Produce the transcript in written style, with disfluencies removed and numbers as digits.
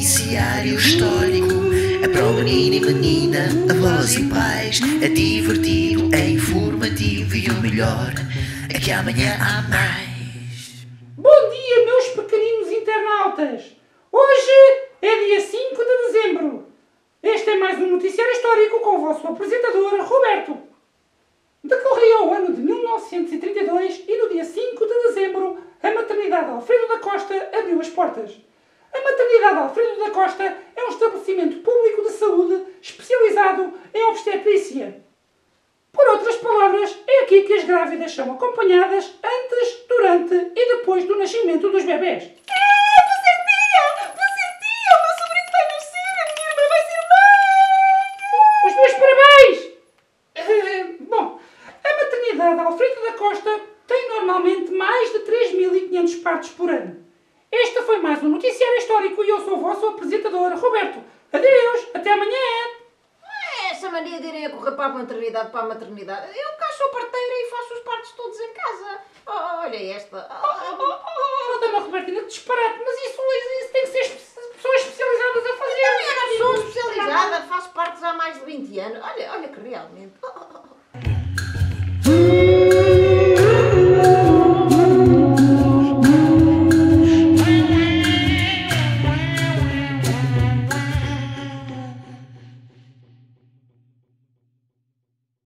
noticiário histórico. É para o menino e menina, avós e pais. É divertido, é informativo e o melhor é que amanhã há mais. Bom dia, meus pequeninos internautas! Hoje é dia 5 de dezembro. Este é mais um noticiário histórico com o vosso apresentador, Roberto. Decorria o ano de 1932 e no dia 5 de dezembro a maternidade Alfredo da Costa abriu as portas. A maternidade Alfredo da Costa é um estabelecimento público de saúde especializado em obstetrícia. Por outras palavras, é aqui que as grávidas são acompanhadas antes, durante e depois do nascimento dos bebés. Os meus parabéns! Bom, a maternidade Alfredo da Costa tem normalmente mais de 3.500 partos por ano. Este foi mais um noticiário histórico e eu sou o vosso apresentador, Roberto. Adeus, até amanhã! Essa mania de irem a correr para a maternidade, Eu cá sou parteira e faço os partos todos em casa. Olha esta. Dona Robertina, que disparate, mas